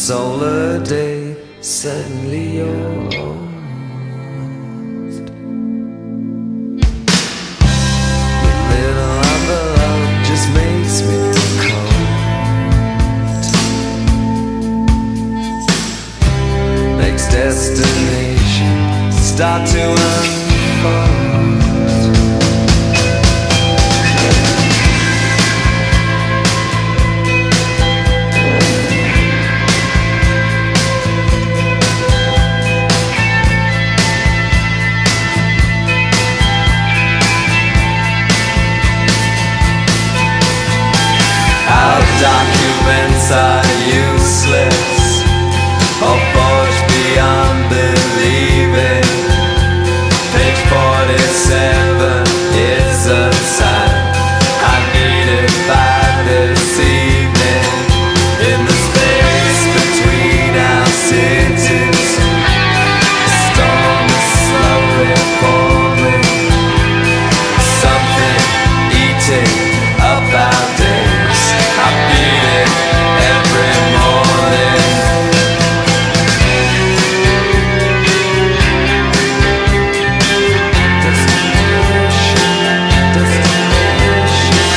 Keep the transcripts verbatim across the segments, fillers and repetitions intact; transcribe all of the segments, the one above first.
solar day, suddenly yours. Your little envelope just makes me cold. Makes destination start to unfold. Documents are useless or forged beyond believing. Page forty-seven is a sign I needed by this evening. In the space between our cities, the storm is slowly falling. Something eating up our days. I beat it every morning. Destination, destination,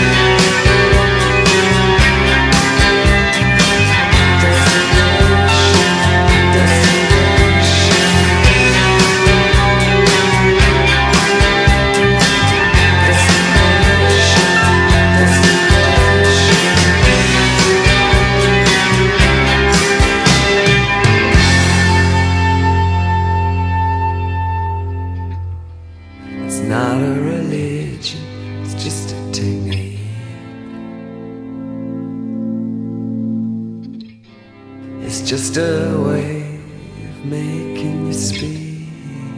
it's not a religion, it's just a technique. It's just a way of making you speak.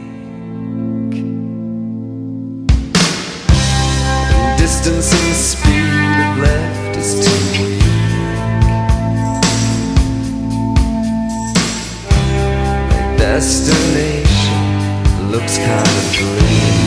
And distance and speed of left is too weak. My destination looks kind of bleak.